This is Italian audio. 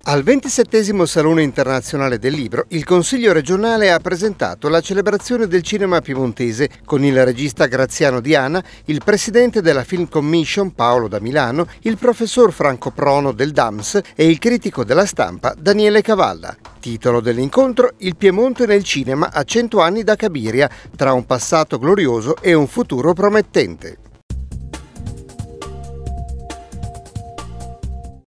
Al 27° Salone Internazionale del Libro, il Consiglio regionale ha presentato la celebrazione del cinema piemontese con il regista Graziano Diana, il presidente della Film Commission Paolo da Milano, il professor Franco Prono del DAMS e il critico della stampa Daniele Cavalla. Titolo dell'incontro: Il Piemonte nel cinema a 100 anni da Cabiria, tra un passato glorioso e un futuro promettente.